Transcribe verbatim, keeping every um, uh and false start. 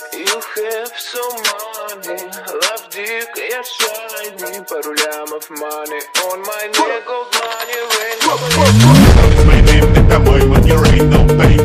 You have some money, love dick, я shiny, пару лямов money on my neck, gold money, rain. It's my name, это мой, but you ain't no pain.